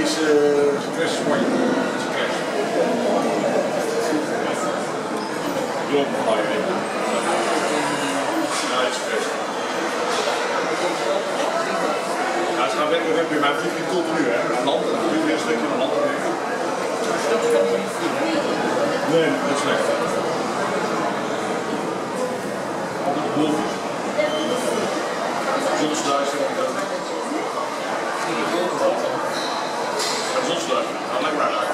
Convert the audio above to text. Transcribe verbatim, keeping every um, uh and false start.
is een kwestie van je. Het is een kwestie. Global highway. Ja, het is een kwestie. Ja, het gaat lekker weg bij mij vliegt niet continu, hè. Aan land, dan vliegt weer een stukje naar land. Nee, dat is slecht. Altijd de boel. Zonsluister. Ja, zonsluister. Nou, lekker uit.